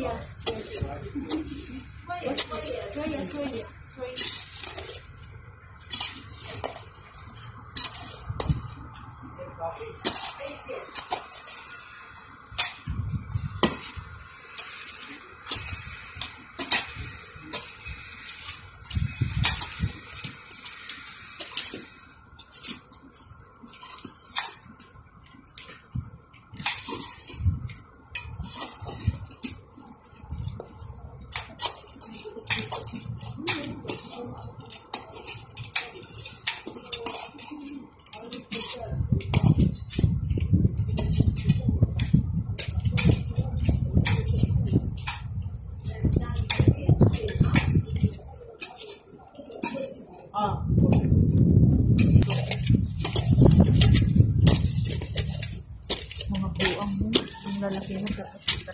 Mga buang mo. Ang lalaki na tapos ito.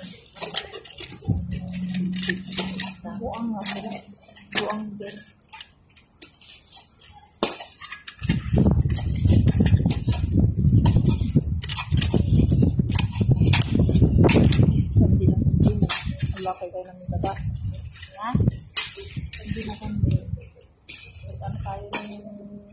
Buang nga. Buang din. Sandi na. Wala kayo tayo ng baba. Ha? Sandi na. Ano tayo ng...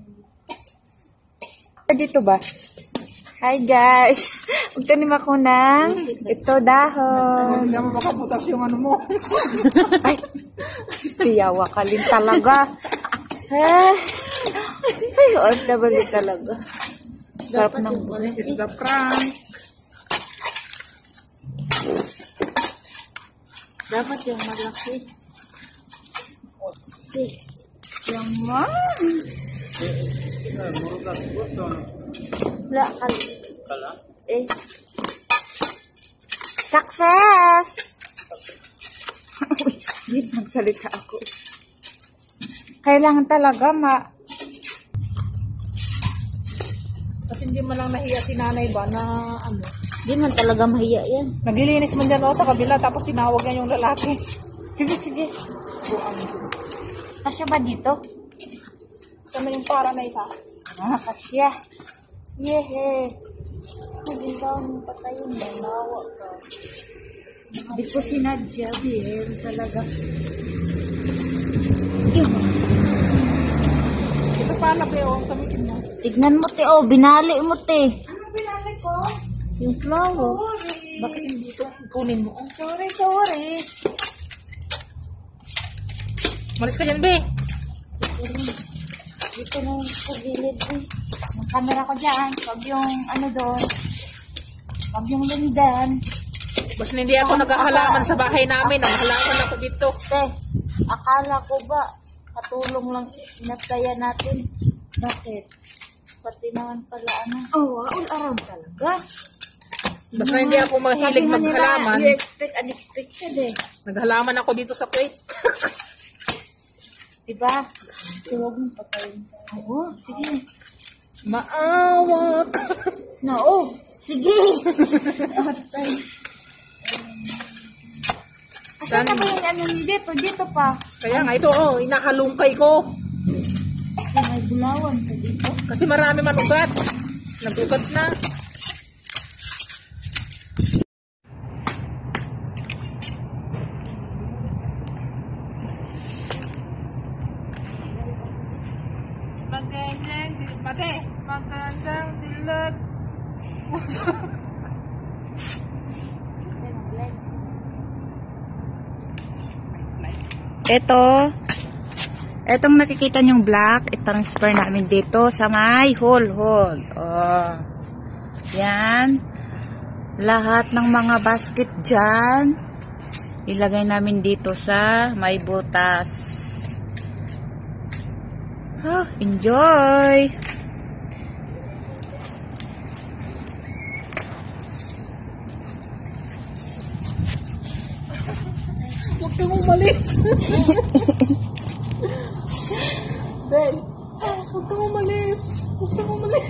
Dito ba? Hi guys! Magtanim ako ng ito dahon. Hindi naman makabutas yung ano mo. Ay! Tiyawa ka rin talaga. Ay! OFW talaga. Sarap ng gulay. It's the prank. Dapat yung malaki. Okay. Yaman! Wala kala. Eh. Success! Uy, hindi magsalita ako. Kailangan talaga Kasi hindi man lang nahiya si nanay ba na ano. Hindi man talaga mahiya yan. Naglilinis man dyan sa kabila tapos tinawag niya yung lalaki. Sige, sige. Kasya ba dito? Sama yung para na isa. Kasya. Yehe. Hindi daw nung patayin na nawa ka. Hindi ko sinadya, Biel. Talaga. Ito pala ba yung kamitin mo? Tignan mo, te. Oh, binali mo, te. Ano binalik ko? Yung flower. Sorry. Bakit hindi ito kunin mo? Sorry. Malis ka dyan, be. Dito na sa gilid, eh. Yung camera ko dyan. Pag yung ano doon. Pag yung lindan. Basta hindi ako nag-ahalaman sa bahay namin. Ang halaman ako dito. Te, akala ko ba katulong lang inasaya natin? Bakit? Pati naman pala ano. Oh, all around talaga. Basta hindi ako mahilig maghalaman. You expect unexpected eh. Naghalaman ako dito sa Kuwait. Diba? Huwag mong patayin. Oo, sige. Maawa ka. No, sige. Atay. Asan na ba yung ano dito? Dito pa. Kaya nga ito, inahalungkay ko. May bulawan sa dito. Kasi marami man ugat. Nag-ugat na. Magandang dilag. Etong nakikita nyong black, i-transfer namin dito sa may hole. Oh. Yan. Lahat ng mga basket dyan, ilagay namin dito sa may butas. Oh, enjoy! Huwag kang umalis. Bel, huwag kang umalis. Huwag kang umalis.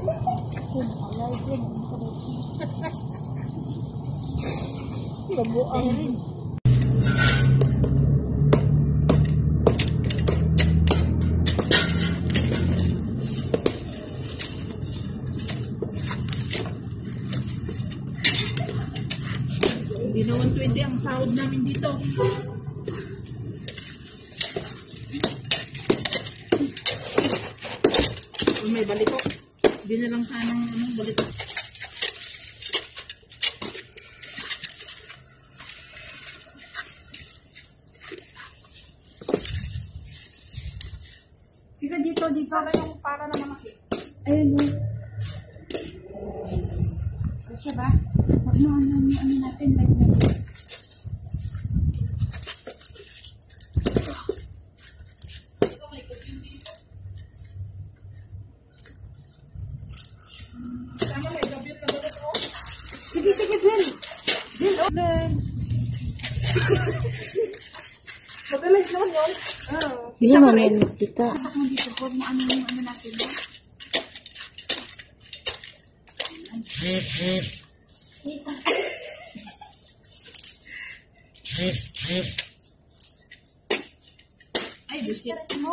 Labuan. Hindi na 120 ang sahod namin dito. Kung may balito. Hindi na lang sanang balito. Sige, dito. Para naman ako. Ayun o. Kasi ba? Pag ano natin, like natin. Sige, Bill. Ben. Magaling naman yun. Hindi man yan kita. Kasak mo dito po mo ano natin. Ay, busit mo.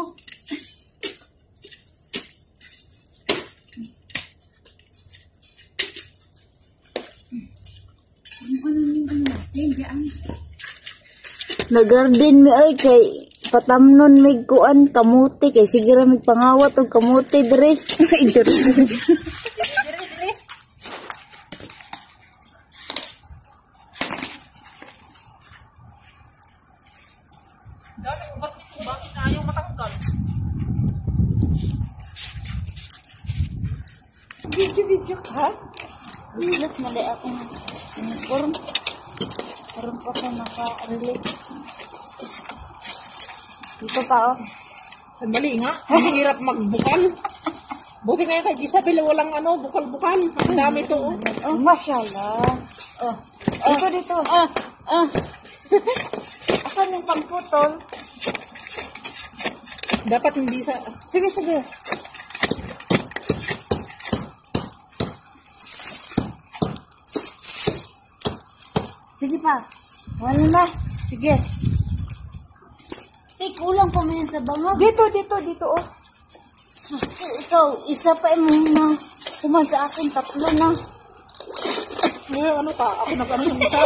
Ano natin, diyan. Nagarden mi ay kay patamnon mig kuan kamuti kay sige ra mig pangawat og kamuti dire. Dami, bakit ayaw matanggal? Video ka? Bilat mali akong uniform. Karon pa ko naka-relate. Dito pa oh. Sandali nga, ang hirap magbukal. Buti nga kay Isabel walang bukal-bukal. Ang dami to. Oh, mashallah. Oh. Dito. Asan yung pangputol? Dapat hindi sa... Sige. Sige pa. Wala na. Sige. Kulang pa man yan sa bangag. Dito, oh. Ikaw, isa pa mo na. Kuman sa akin, 3 na. Ano pa? Ako nag-ano ng isa.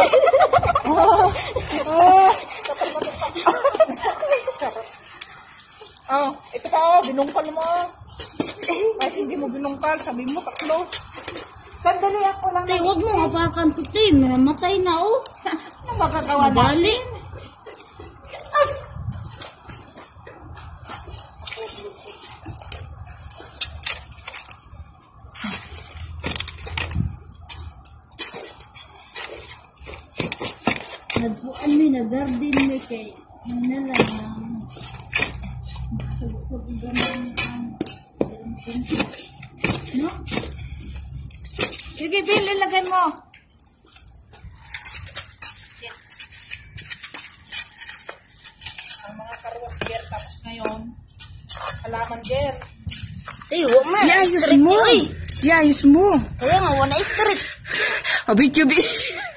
Ito pa, binungkal mo. Kahit hindi mo binungkal, sabi mo 3. Sandali ako lang. Tay, huwag mo hapakan to, tay. Maramatay na, oh. Ano magagawa na? Bali. Nagpuan mi, nag-garden mi kay ano lang sabog ganun no? Sige, Bill, ilagay mo. Ang mga karwas gear tapos ngayon, halaman gear. Tay, huwag mo. Yayos mo. Kaya nga, wala street. Abi,